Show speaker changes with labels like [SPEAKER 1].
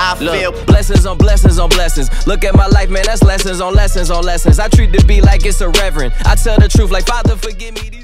[SPEAKER 1] how I feel.
[SPEAKER 2] Blessings on blessings on blessings. Look at my life, man, that's lessons on lessons on lessons. I treat the beat like it's a reverend. I tell the truth like, Father, forgive me.